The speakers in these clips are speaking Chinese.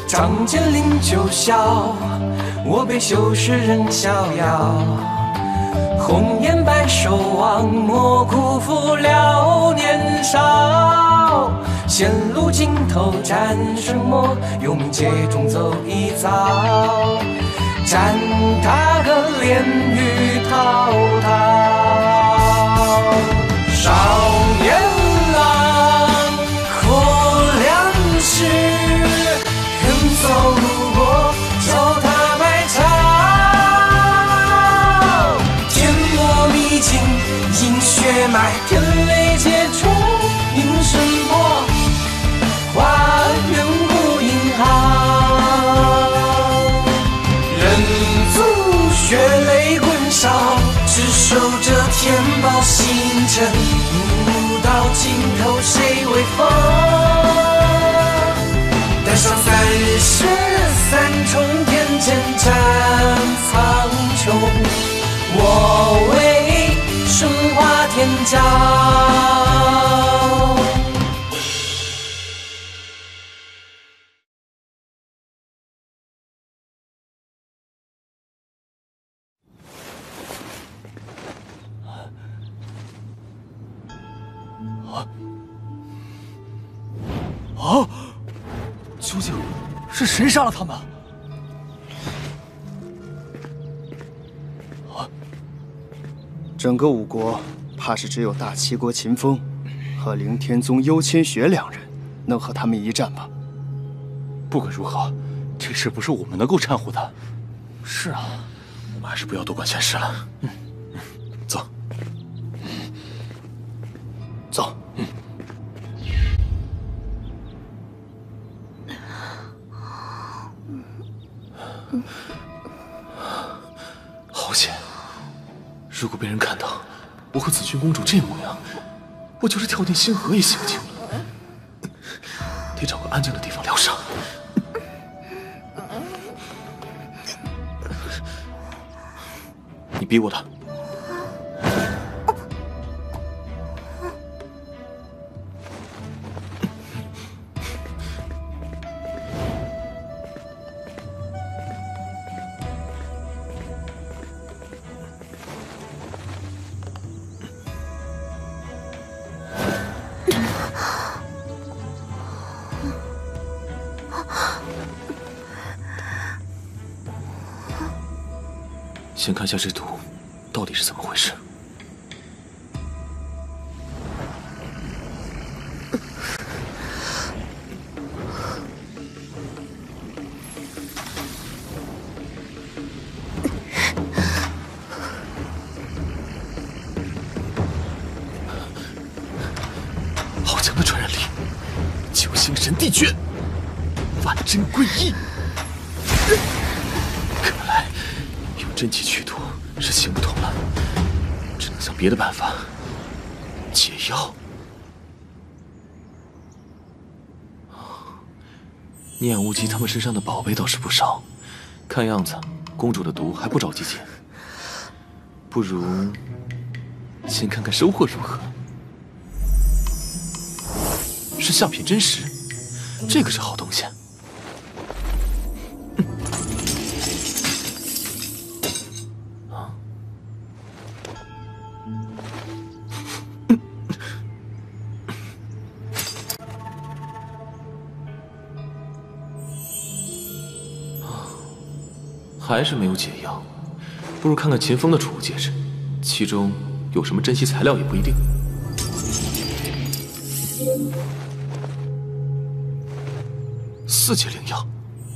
仗剑临九霄，我辈修士仍逍遥。红颜白首望，莫辜负了年少。线路尽头战神魔，永劫中走一遭。战他个炼狱滔滔。少年郎，火亮时，远走路过，脚踏百草。天魔秘境，饮血脉，天雷劫冲，迎声波，化远古银行。人族血泪滚烧，只守着天宝星辰，不到尽头谁为锋？带上33重天剑斩苍穹，我为神化天骄。 究竟是谁杀了他们？ 整个五国，怕是只有大齐国秦风和凌天宗幽千雪2人能和他们一战吧。 不管如何，这事不是我们能够掺和的。 是啊，我们还是不要多管闲事了。走， 走。 好险！如果被人看到我和紫薰公主这模样，我就是跳进星河也洗不清了。得找个安静的地方疗伤。你逼我的。先看下这毒到底是怎么回事。好强的传染力！九星神地诀，万针归一。看来用真气驱毒是行不通了，只能想别的办法解药。念无极他们身上的宝贝倒是不少，看样子公主的毒还不着急解，不如先看看收获如何。是相品真石，这个是好东西。还是没有解药，不如看看秦风的储物戒指，其中有什么珍稀材料也不一定。4阶灵药，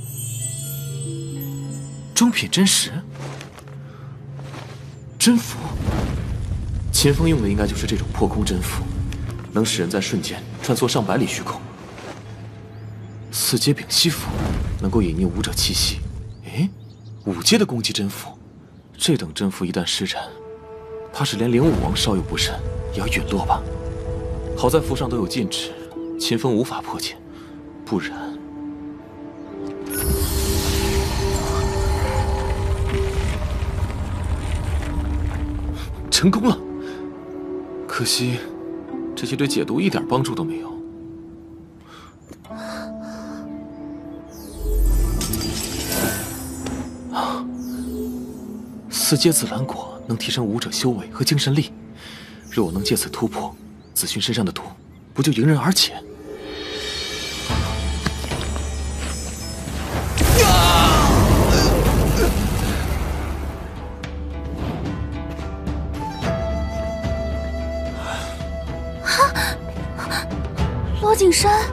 中品真石，真符。秦风用的应该就是这种破空真符，能使人在瞬间穿梭上百里虚空。4阶丙烯符，能够隐匿武者气息。诶，5阶的攻击真符，这等真符一旦施展，怕是连灵武王稍有不慎也要陨落吧。好在符上都有禁止，秦风无法破解，不然……成功了，可惜这些对解毒一点帮助都没有。 四阶紫兰果能提升武者修为和精神力，若我能借此突破子勋身上的毒，不就迎刃而解？ 罗景山，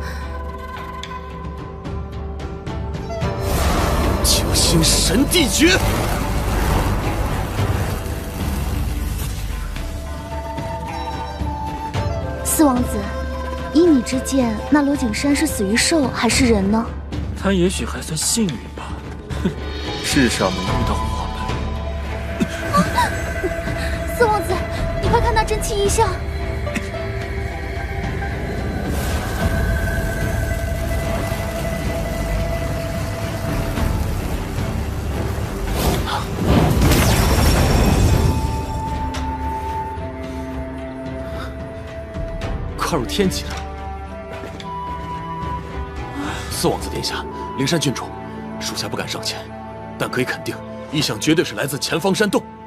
九星神地诀。 四王子，依你之见，那罗景山是死于兽还是人呢？ 他也许还算幸运吧，哼，至少能遇到我们。 四王子，你快看那真气异象！ 跨入天级了。四王子殿下，灵山郡主，属下不敢上前，但可以肯定，异象绝对是来自前方山洞。